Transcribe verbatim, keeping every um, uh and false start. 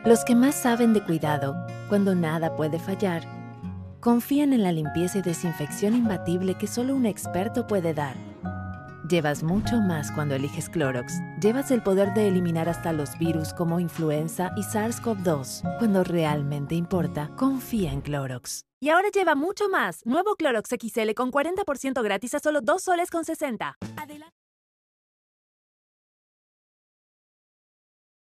Los que más saben de cuidado, cuando nada puede fallar, confían en la limpieza y desinfección imbatible que solo un experto puede dar. Llevas mucho más cuando eliges Clorox. Llevas el poder de eliminar hasta los virus como influenza y SARS CoV dos. Cuando realmente importa, confía en Clorox. Y ahora lleva mucho más. Nuevo Clorox X L con cuarenta por ciento gratis a solo dos soles con sesenta. Adelante.